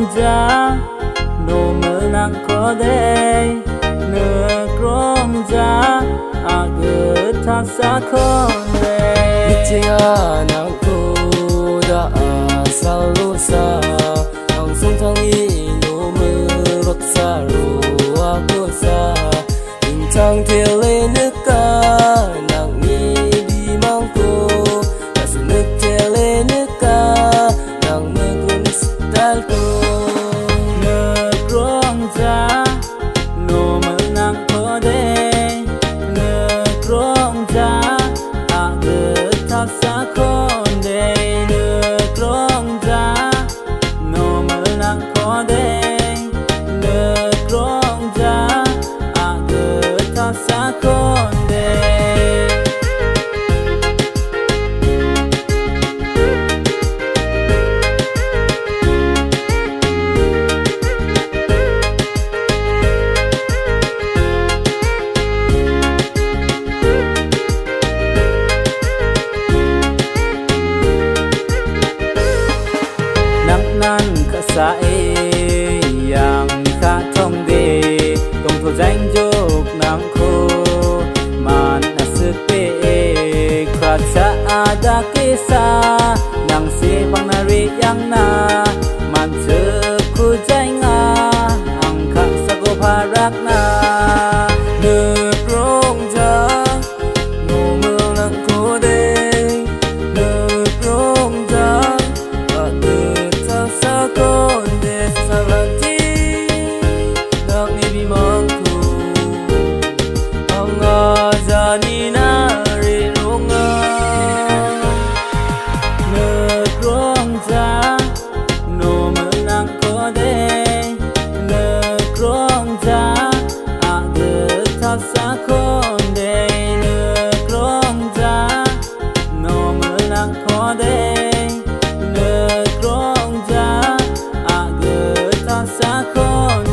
ja no mơ nang có đây nơ grom ja agơ tha sa con đây chia nang cô đã selalu sa ang sung thang i no mơ rot sa ru aku sa in chang thiel le nước ca nang ni đi mang cô ta su nước thiel le nước ca nang mơ gun stal cô nơ grom ja no mơ nang có đây nơ grom ja agơ tha sa con đây nơ grom ja no mơ nang có đây nơ grom ja agơ tha sa con đây nan khả sa yang khả thông đề công thổ danh dục nam khô man asuk pe khả sa ada kesa nang si pang nari yang na man se ku danh ang khả sa go parak na nước rong ja no mơ nang cô đây nước rong ja sa con de sa lati nang ni bi mang ku ang jani na re longa nơ grom ja no mơ nang có đây nơ grom ja agơ tha sa con đây nơ grom ja no mơ nang có đây nơ grom ja agơ tha sa con